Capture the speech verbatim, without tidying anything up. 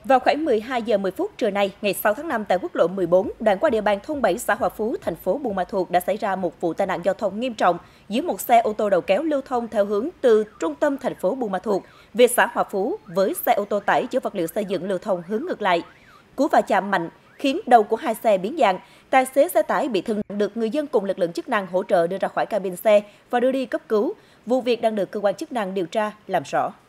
Vào khoảng mười hai giờ mười phút trưa nay, ngày sáu tháng năm tại quốc lộ mười bốn, đoạn qua địa bàn thôn bảy xã Hòa Phú, thành phố Buôn Ma Thuột đã xảy ra một vụ tai nạn giao thông nghiêm trọng giữa một xe ô tô đầu kéo lưu thông theo hướng từ trung tâm thành phố Buôn Ma Thuột về xã Hòa Phú với xe ô tô tải chở vật liệu xây dựng lưu thông hướng ngược lại. Cú va chạm mạnh khiến đầu của hai xe biến dạng, tài xế xe tải bị thương được người dân cùng lực lượng chức năng hỗ trợ đưa ra khỏi cabin xe và đưa đi cấp cứu. Vụ việc đang được cơ quan chức năng điều tra làm rõ.